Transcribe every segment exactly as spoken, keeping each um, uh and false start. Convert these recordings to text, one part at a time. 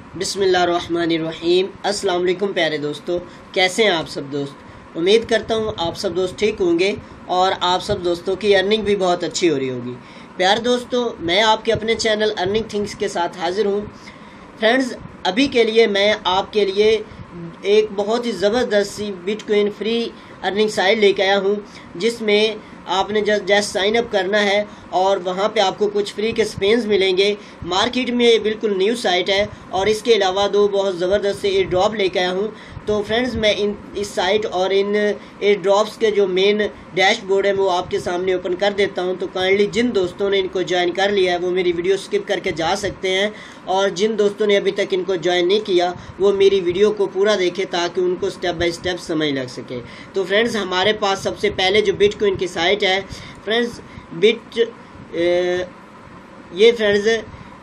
बिस्मिल्लाहिर्रहमानिर्रहीम। अस्सलाम वालेकुम प्यारे दोस्तों, कैसे हैं आप सब दोस्त। उम्मीद करता हूँ आप सब दोस्त ठीक होंगे और आप सब दोस्तों की अर्निंग भी बहुत अच्छी हो रही होगी। प्यारे दोस्तों, मैं आपके अपने चैनल अर्निंग थिंग्स के साथ हाजिर हूँ। फ्रेंड्स, अभी के लिए मैं आपके लिए एक बहुत ही ज़बरदस्त सी बिटकॉइन फ्री अर्निंग साइट लेके आया हूँ, जिसमें आपने जस्ट जस्ट साइन अप करना है और वहाँ पे आपको कुछ फ्री के स्पेन्स मिलेंगे। मार्केट में ये बिल्कुल न्यू साइट है और इसके अलावा दो बहुत ज़बरदस्त से एयर ड्रॉप लेके आया हूँ। तो फ्रेंड्स, मैं इन इस साइट और इन एयर ड्रॉप्स के जो मेन डैशबोर्ड है वो आपके सामने ओपन कर देता हूँ। तो काइंडली जिन दोस्तों ने इनको ज्वाइन कर लिया है वो मेरी वीडियो स्किप करके जा सकते हैं, और जिन दोस्तों ने अभी तक इनको ज्वाइन नहीं किया वो मेरी वीडियो को पूरा देखें ताकि उनको स्टेप बाय स्टेप समझ लग सके। तो फ्रेंड्स, हमारे पास सबसे पहले जो बिटकॉइन की साइट है फ्रेंड्स, बिट ए, ये फ्रेंड्स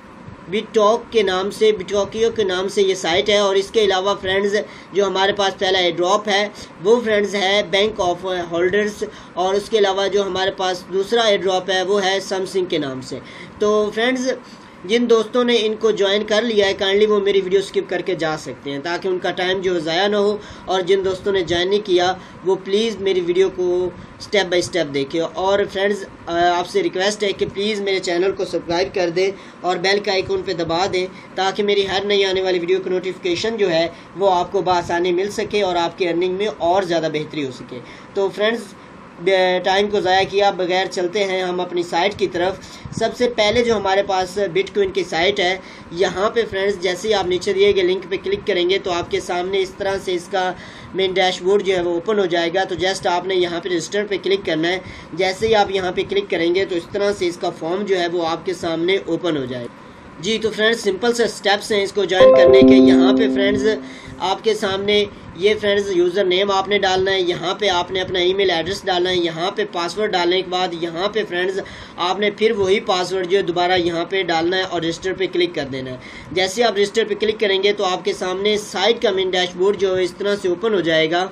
बिटटॉक के नाम से बिटटॉकियो के नाम से ये साइट है। और इसके अलावा फ्रेंड्स, जो हमारे पास पहला एयर ड्रॉप है वो फ्रेंड्स है बैंक ऑफ होल्डर्स, और उसके अलावा जो हमारे पास दूसरा एयर ड्रॉप है वो है समथिंग के नाम से। तो फ्रेंड्स, जिन दोस्तों ने इनको ज्वाइन कर लिया है काइंडली वो मेरी वीडियो स्किप करके जा सकते हैं ताकि उनका टाइम जो ज़ाया ना हो, और जिन दोस्तों ने ज्वाइन नहीं किया वो प्लीज़ मेरी वीडियो को स्टेप बाय स्टेप देखें। और फ्रेंड्स, आपसे रिक्वेस्ट है कि प्लीज़ मेरे चैनल को सब्सक्राइब कर दें और बेल का आइकन पे दबा दें ताकि मेरी हर नई आने वाली वीडियो की नोटिफिकेशन जो है वो आपको बआसानी मिल सके और आपकी अर्निंग में और ज़्यादा बेहतरी हो सके। तो फ्रेंड्स, टाइम को ज़ाया किया बगैर चलते हैं हम अपनी साइट की तरफ। सबसे पहले जो हमारे पास बिटकॉइन की साइट है, यहाँ पे फ्रेंड्स जैसे ही आप नीचे दिए गए लिंक पे क्लिक करेंगे तो आपके सामने इस तरह से इसका मेन डैशबोर्ड जो है वो ओपन हो जाएगा। तो जस्ट आपने यहाँ पे रजिस्टर पे क्लिक करना है। जैसे ही आप यहाँ पे क्लिक करेंगे तो इस तरह से इसका फॉर्म जो है वो आपके सामने ओपन हो जाएगा। जी, तो फ्रेंड्स, सिंपल से स्टेप्स हैं इसको ज्वाइन करने के। यहाँ पे फ्रेंड्स आपके सामने ये फ्रेंड्स यूज़र नेम आपने डालना है, यहाँ पे आपने अपना ईमेल एड्रेस डालना है, यहाँ पे पासवर्ड डालने के बाद यहाँ पे फ्रेंड्स आपने फिर वही पासवर्ड जो है दोबारा यहाँ पे डालना है और रजिस्टर पे क्लिक कर देना है। जैसे आप रजिस्टर पे क्लिक करेंगे तो आपके सामने साइट का मेन डैशबोर्ड जो है इस तरह से ओपन हो जाएगा।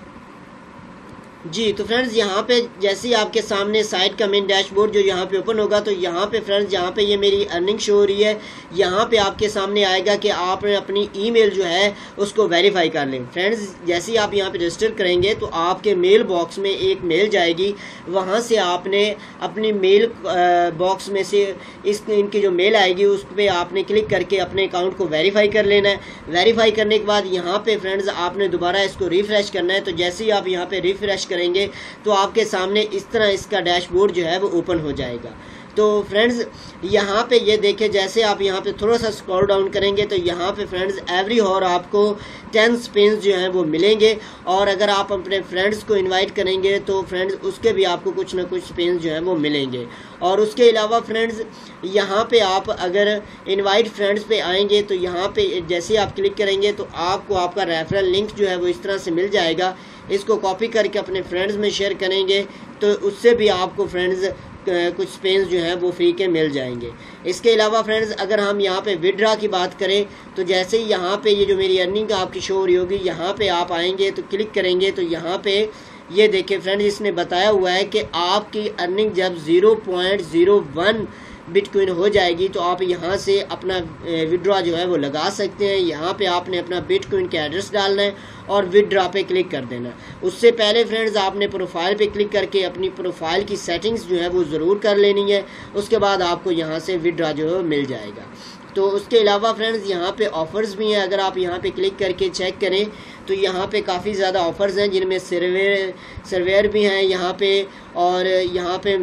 जी, तो फ्रेंड्स, यहाँ पे जैसे ही आपके सामने साइट का मेन डैशबोर्ड जो यहाँ पे ओपन होगा तो यहाँ पे फ्रेंड्स यहाँ पे ये मेरी अर्निंग शो हो रही है। यहाँ पे आपके सामने आएगा कि आपने अपनी ईमेल जो है उसको वेरीफाई कर लें। फ्रेंड्स, जैसे ही आप यहाँ पे रजिस्टर करेंगे तो आपके मेल बॉक्स में एक मेल जाएगी, वहाँ से आपने अपनी मेल बॉक्स में से इस इनकी जो मेल आएगी उस पर आपने क्लिक करके अपने अकाउंट को वेरीफाई कर लेना है। वेरीफाई करने के बाद यहाँ पे फ्रेंड्स आपने दोबारा इसको रिफ्रेश करना है। तो जैसे ही आप यहाँ पे रिफ्रेश करेंगे तो आपके सामने इस तरह इसका डैशबोर्ड जो है वो ओपन हो जाएगा। तो फ्रेंड्स, यहाँ पे ये देखें, जैसे आप यहाँ पे थोड़ा सा स्क्रॉल डाउन करेंगे तो यहाँ पे फ्रेंड्स एवरी हॉर आपको टेन स्पिन्स जो हैं वो मिलेंगे, और अगर आप अपने फ्रेंड्स को इनवाइट करेंगे तो फ्रेंड्स उसके भी आपको कुछ ना कुछ स्पिन्स जो हैं वो मिलेंगे। और उसके अलावा फ्रेंड्स यहाँ पे आप अगर इनवाइट फ्रेंड्स पे आएंगे तो यहाँ पे जैसे आप क्लिक करेंगे तो आपको आपका रेफरल लिंक जो है वो इस तरह से मिल जाएगा। इसको कॉपी करके अपने फ्रेंड्स में शेयर करेंगे तो उससे भी आपको फ्रेंड्स कुछ स्पेन्स जो हैं वो फ्री के मिल जाएंगे। इसके अलावा फ्रेंड्स, अगर हम यहाँ पे विड्रा की बात करें तो जैसे ही यहाँ पे ये जो मेरी अर्निंग आपकी शो हो रही होगी, यहाँ पे आप आएंगे तो क्लिक करेंगे तो यहाँ पे ये देखिए फ्रेंड्स, इसने बताया हुआ है कि आपकी अर्निंग जब zero point zero one bitcoin हो जाएगी तो आप यहाँ से अपना विड्रॉ जो है वो लगा सकते हैं। यहाँ पे आपने अपना बिटकॉइन का एड्रेस डालना है और विड्रॉ पे क्लिक कर देना है। उससे पहले फ्रेंड्स आपने प्रोफाइल पे क्लिक करके अपनी प्रोफाइल की सेटिंग्स जो है वो ज़रूर कर लेनी है। उसके बाद आपको यहाँ से विड्रॉ जो है मिल जाएगा। तो उसके अलावा फ्रेंड्स यहाँ पे ऑफ़र्स भी हैं। अगर आप यहाँ पे क्लिक करके चेक करें तो यहाँ पे काफ़ी ज़्यादा ऑफ़र्स हैं, जिनमें सर्वे सर्वेयर भी हैं यहाँ पे, और यहाँ पे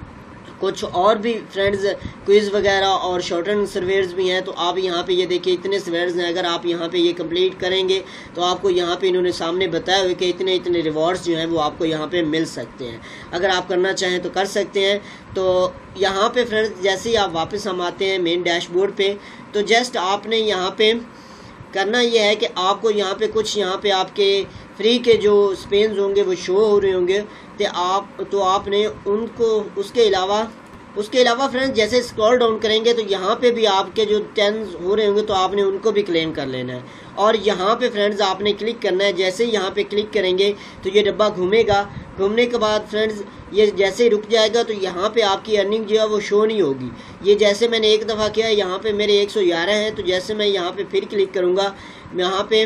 कुछ और भी फ्रेंड्स क्विज़ वगैरह और शॉर्ट रन सर्वेयर्स भी हैं। तो आप यहाँ पे ये देखिए इतने सर्वेयर्स हैं। अगर आप यहाँ पे ये कंप्लीट करेंगे तो आपको यहाँ पे इन्होंने सामने बताया हुआ कि इतने इतने रिवॉर्ड्स जो हैं वो आपको यहाँ पे मिल सकते हैं। अगर आप करना चाहें तो कर सकते हैं। तो यहाँ पे फ्रेंड्स जैसे ही आप वापस हम आते हैं मेन डैशबोर्ड पे, तो जस्ट आपने यहाँ पे करना यह है कि आपको यहाँ पे कुछ यहाँ पे आपके फ्री के जो स्पेन्स होंगे वो शो हो रहे होंगे तो आप तो आपने उनको उसके अलावा उसके अलावा फ्रेंड्स जैसे स्क्रॉल डाउन करेंगे तो यहाँ पे भी आपके जो टेंस हो रहे होंगे तो आपने उनको भी क्लेम कर लेना है। और यहाँ पे फ्रेंड्स आपने क्लिक करना है। जैसे ही यहाँ पे क्लिक करेंगे तो ये डब्बा घूमेगा, घूमने के बाद फ्रेंड्स ये जैसे ही रुक जाएगा तो यहाँ पे आपकी अर्निंग जो है वो शो नहीं होगी। ये जैसे मैंने एक दफ़ा किया, यहाँ पे मेरे एक सौ ग्यारह हैं, तो जैसे मैं यहाँ पे फिर क्लिक करूँगा, यहाँ पे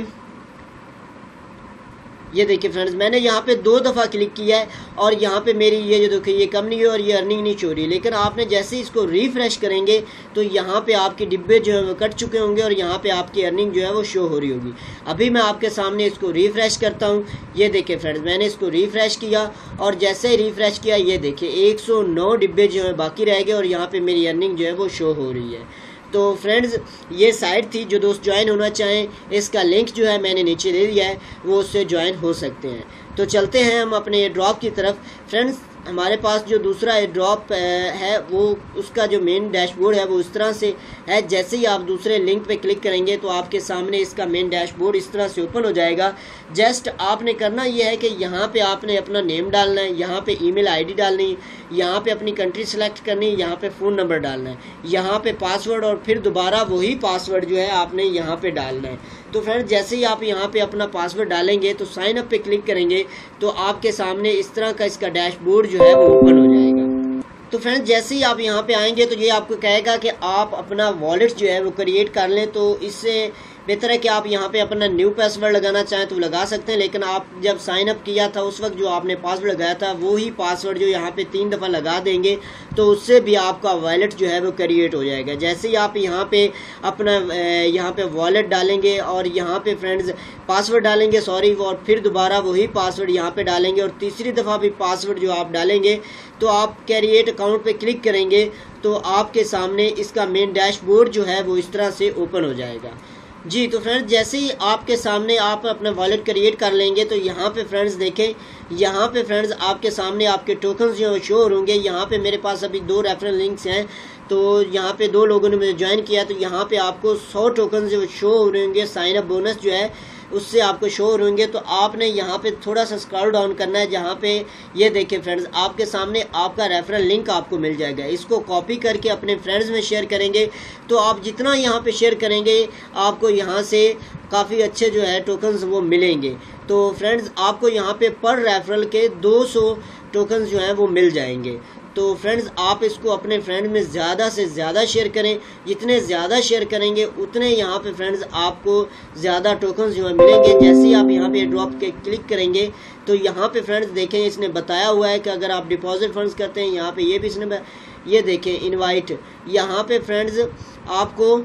ये देखिए फ्रेंड्स मैंने यहाँ पे दो दफ़ा क्लिक किया है और यहाँ पे मेरी ये जो देखिए ये कम नहीं है और ये अर्निंग नहीं हो रही। लेकिन आपने जैसे ही इसको रिफ्रेश करेंगे तो यहाँ पे आपके डिब्बे जो है वो कट चुके होंगे और यहाँ पे आपकी अर्निंग जो है वो शो हो रही होगी। अभी मैं आपके सामने इसको रिफ्रेश करता हूँ। ये देखिए फ्रेंड्स मैंने इसको रिफ्रेश किया और जैसे ही रिफ्रेश किया ये देखिए एक सौ नौ डिब्बे जो है बाकी रह गए और यहाँ पे मेरी अर्निंग जो है वो शो हो रही है। तो फ्रेंड्स ये साइट थी, जो दोस्त ज्वाइन होना चाहें इसका लिंक जो है मैंने नीचे दे दिया है, वो उससे ज्वाइन हो सकते हैं। तो चलते हैं हम अपने ड्रॉप की तरफ। फ्रेंड्स हमारे पास जो दूसरा ड्रॉप है वो उसका जो मेन डैशबोर्ड है वो इस तरह से है। जैसे ही आप दूसरे लिंक पे क्लिक करेंगे तो आपके सामने इसका मेन डैशबोर्ड इस तरह से ओपन हो जाएगा। जस्ट आपने करना ये है कि यहाँ पे आपने अपना नेम डालना है, यहाँ पे ईमेल आईडी डालनी है, यहाँ पे अपनी कंट्री सेलेक्ट करनी है, यहाँ पे फ़ोन नंबर डालना है, यहाँ पे पासवर्ड और फिर दोबारा वही पासवर्ड जो है आपने यहाँ पे डालना है। तो फ्रेंड्स जैसे ही आप यहाँ पे अपना पासवर्ड डालेंगे तो साइन अप पे क्लिक करेंगे तो आपके सामने इस तरह का इसका डैशबोर्ड जो है वो ओपन हो जाएगा। तो फ्रेंड्स जैसे ही आप यहाँ पे आएंगे तो ये आपको कहेगा कि आप अपना वॉलेट जो है वो क्रिएट कर लें। तो इससे बेहतर है कि आप यहाँ पे अपना न्यू पासवर्ड लगाना चाहें तो लगा सकते हैं, लेकिन आप जब साइन अप किया था उस वक्त जो आपने पासवर्ड लगाया था वो ही पासवर्ड जो यहाँ पे तीन दफ़ा लगा देंगे तो उससे भी आपका वॉलेट जो है वो क्रिएट हो जाएगा। जैसे ही आप यहाँ पे अपना यहाँ पे वॉलेट डालेंगे और यहाँ पे फ्रेंड्स पासवर्ड डालेंगे सॉरी और फिर दोबारा वही पासवर्ड यहाँ पे डालेंगे और तीसरी दफ़ा भी पासवर्ड जो आप डालेंगे तो आप क्रिएट अकाउंट पे क्लिक करेंगे तो आपके सामने इसका मेन डैशबोर्ड जो है वो इस तरह से ओपन हो जाएगा। जी तो फ्रेंड्स जैसे ही आपके सामने आप अपना वॉलेट क्रिएट कर लेंगे तो यहाँ पे फ्रेंड्स देखें, यहाँ पे फ्रेंड्स आपके सामने आपके टोकन्स जो शो होंगे। यहाँ पे मेरे पास अभी दो रेफरल लिंक्स हैं, तो यहाँ पे दो लोगों ने मुझे ज्वाइन किया तो यहाँ पे आपको सौ टोकन जो शो हो रहे होंगे, साइन अप बोनस जो है उससे आपको शो हो होंगे। तो आपने यहाँ पे थोड़ा सा स्क्रॉल डाउन करना है, जहाँ पे ये देखिए फ्रेंड्स आपके सामने आपका रेफरल लिंक आपको मिल जाएगा। इसको कॉपी करके अपने फ्रेंड्स में शेयर करेंगे तो आप जितना यहाँ पे शेयर करेंगे आपको यहाँ से काफ़ी अच्छे जो है टोकन्स वो मिलेंगे। तो फ्रेंड्स आपको यहाँ पे पर रेफरल के दो सौ टोकन्स जो हैं वो मिल जाएंगे। तो फ्रेंड्स आप इसको अपने फ्रेंड में ज़्यादा से ज़्यादा शेयर करें, जितने ज़्यादा शेयर करेंगे उतने यहाँ पे फ्रेंड्स आपको ज़्यादा टोकन्स जो है मिलेंगे। जैसे ही आप यहाँ पे ड्रॉप के क्लिक करेंगे तो यहाँ पे फ्रेंड्स देखें इसने बताया हुआ है कि अगर आप डिपॉजिट फंड्स करते हैं, यहाँ पे ये भी इसने ये देखें इनवाइट, यहाँ पे फ्रेंड्स आपको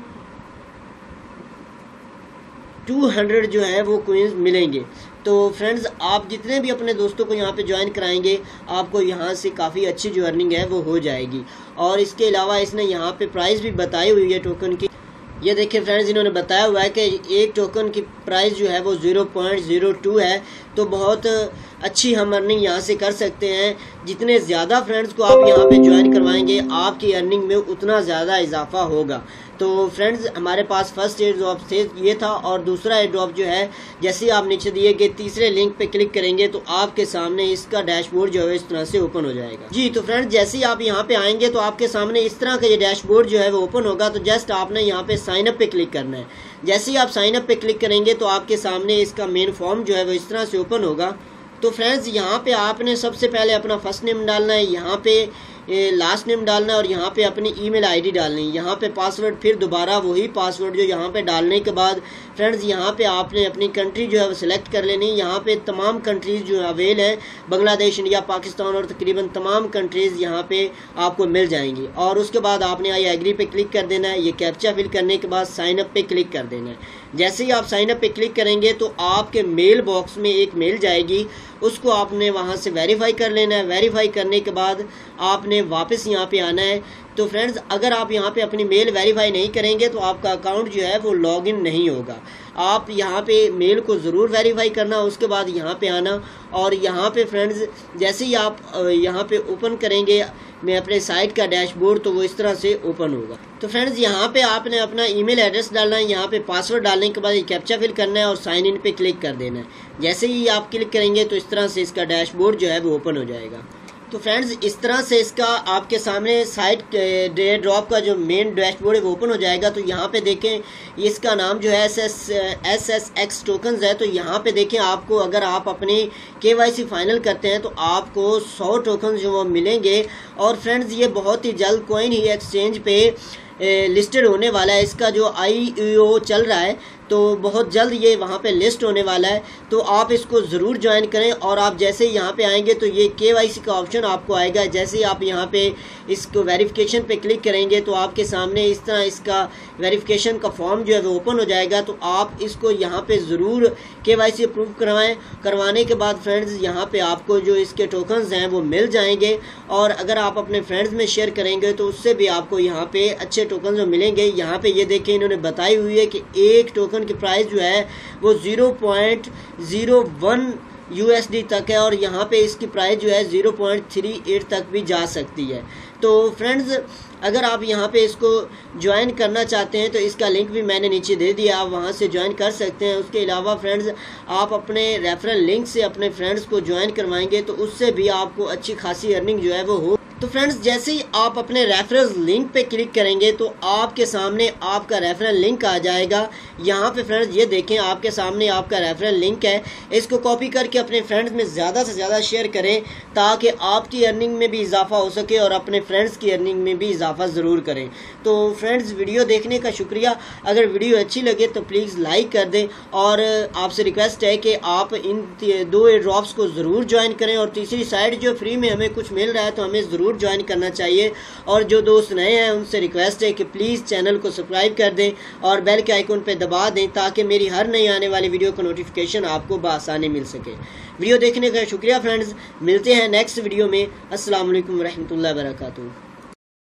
दो सौ जो है वो कोइंस मिलेंगे। तो फ्रेंड्स आप जितने भी अपने दोस्तों को यहाँ पे ज्वाइन कराएंगे आपको यहाँ से काफ़ी अच्छी जो अर्निंग है वो हो जाएगी। और इसके अलावा इसने यहाँ पे प्राइस भी बताई हुई है टोकन की। ये देखिए फ्रेंड्स इन्होंने बताया हुआ है कि एक टोकन की प्राइस जो है वो ज़ीरो पॉइंट ज़ीरो टू है। तो बहुत अच्छी हम अर्निंग यहाँ से कर सकते हैं। जितने ज़्यादा फ्रेंड्स को आप यहाँ पे ज्वाइन करवाएंगे आपकी अर्निंग में उतना ज़्यादा इजाफा होगा। तो फ्रेंड्स हमारे पास फर्स्ट एयर ड्रॉप से ये था और दूसरा एयर ड्रॉप जो है जैसे ही आप नीचे दिए गए तीसरे लिंक पे क्लिक करेंगे तो आपके सामने इसका डैशबोर्ड जो है इस तरह से ओपन हो जाएगा। जी तो फ्रेंड्स जैसे ही आप यहाँ पे आएंगे तो आपके सामने इस तरह का ये डैशबोर्ड जो है वो ओपन होगा। तो जस्ट आपने यहाँ पे साइन अप पे क्लिक करना है। जैसे ही आप साइन अप पे क्लिक करेंगे तो आपके सामने इसका मेन फॉर्म जो है वो इस तरह से ओपन होगा। तो फ्रेंड्स यहाँ पे आपने सबसे पहले अपना फर्स्ट नेम डालना है, यहाँ पे लास्ट नेम डालना है और यहाँ पे अपनी ईमेल आईडी डालनी है, यहाँ पे पासवर्ड, फिर दोबारा वही पासवर्ड जो यहाँ पे डालने के बाद फ्रेंड्स यहाँ पे आपने अपनी कंट्री जो है वो सिलेक्ट कर लेनी। यहाँ पे तमाम कंट्रीज़ जो अवेल हैं, बांग्लादेश, इंडिया, पाकिस्तान और तकरीबन तमाम कंट्रीज़ यहाँ पे आपको मिल जाएंगी। और उसके बाद आपने आई एग्री पे क्लिक कर देना है। ये कैप्चा फिल करने के बाद साइन अप पे क्लिक कर देना है। जैसे ही आप साइन अप पे क्लिक करेंगे तो आपके मेल बॉक्स में एक मेल जाएगी, उसको आपने वहाँ से वेरीफाई कर लेना है। वेरीफाई करने के बाद आपने वापस यहाँ पे आना है। तो फ्रेंड्स अगर आप यहाँ पे अपनी मेल वेरीफाई नहीं करेंगे तो आपका अकाउंट जो है वो लॉगिन नहीं होगा। आप यहाँ पे मेल को ज़रूर वेरीफाई करना, उसके बाद यहाँ पे आना और यहाँ पे फ्रेंड्स जैसे ही आप यहाँ पे ओपन करेंगे मैं अपने साइट का डैशबोर्ड तो वो इस तरह से ओपन होगा। तो फ्रेंड्स यहाँ पे आपने अपना ईमेल एड्रेस डालना है, यहाँ पे पासवर्ड डालने के बाद ये कैप्चा फिल करना है और साइन इन पे क्लिक कर देना है। जैसे ही आप क्लिक करेंगे तो इस तरह से इसका डैशबोर्ड जो है वो ओपन हो जाएगा। तो फ्रेंड्स इस तरह से इसका आपके सामने साइड डे ड्रॉप का जो मेन डैशबोर्ड है वो ओपन हो जाएगा। तो यहाँ पे देखें इसका नाम जो है S S S S X tokens है। तो यहाँ पे देखें आपको अगर आप अपनी के वाई सी फाइनल करते हैं तो आपको सौ टोकन जो वो मिलेंगे। और फ्रेंड्स ये बहुत ही जल्द कोइन ही एक्सचेंज पे लिस्टेड होने वाला है। इसका जो आई ई ओ चल रहा है तो बहुत जल्द ये वहाँ पे लिस्ट होने वाला है। तो आप इसको ज़रूर ज्वाइन करें। और आप जैसे ही यहाँ पे आएंगे तो ये के वाई सी का ऑप्शन आपको आएगा। जैसे ही आप यहाँ पे इसको वेरिफिकेशन पे क्लिक करेंगे तो आपके सामने इस तरह इसका वेरिफिकेशन का फॉर्म जो है वो ओपन हो जाएगा। तो आप इसको यहाँ पे ज़रूर के वाई सी अप्रूव करवाएं। करवाने के बाद फ्रेंड्स यहाँ पे आपको जो इसके टोकन्स हैं वो मिल जाएंगे। और अगर आप अपने फ्रेंड्स में शेयर करेंगे तो उससे भी आपको यहाँ पे अच्छे टोकन जो मिलेंगे। यहाँ पे ये देखें इन्होंने बताई हुई है कि एक टोकन की प्राइस जो है वो zero point zero one U S D तक है। और यहाँ पे इसकी प्राइस जो है ज़ीरो पॉइंट थ्री एट तक भी जा सकती है। तो फ्रेंड्स अगर आप यहाँ पे इसको ज्वाइन करना चाहते हैं तो इसका लिंक भी मैंने नीचे दे दिया, आप वहाँ से ज्वाइन कर सकते हैं। उसके अलावा फ्रेंड्स आप अपने रेफरल लिंक से अपने फ्रेंड्स को ज्वाइन करवाएंगे तो उससे भी आपको अच्छी खासी अर्निंग जो है वो हो। तो फ्रेंड्स जैसे ही आप अपने रेफरल लिंक पे क्लिक करेंगे तो आपके सामने आपका रेफरल लिंक आ जाएगा। यहाँ पे फ्रेंड्स ये देखें आपके सामने आपका रेफरल लिंक है। इसको कॉपी करके अपने फ्रेंड्स में ज़्यादा से ज़्यादा शेयर करें ताकि आपकी अर्निंग में भी इजाफा हो सके और अपने फ्रेंड्स की अर्निंग में भी इजाफा ज़रूर करें। तो फ्रेंड्स वीडियो देखने का शुक्रिया। अगर वीडियो अच्छी लगे तो प्लीज़ लाइक कर दें। और आपसे रिक्वेस्ट है कि आप इन दो ड्रॉप्स को ज़रूर ज्वाइन करें। और तीसरी साइड जो फ्री में हमें कुछ मिल रहा है तो हमें ज़रूर ज्वाइन करना चाहिए। और जो दोस्त नए हैं उनसे रिक्वेस्ट है कि प्लीज़ चैनल को सब्सक्राइब कर दें और बेल के आइकन पे दबा दें ताकि मेरी हर नई आने वाली वीडियो का नोटिफिकेशन आपको बआसानी मिल सके। वीडियो देखने का शुक्रिया फ्रेंड्स। मिलते हैं नेक्स्ट वीडियो में। अस्सलाम वालेकुम रहमतुल्लाहि व बरकातुहू।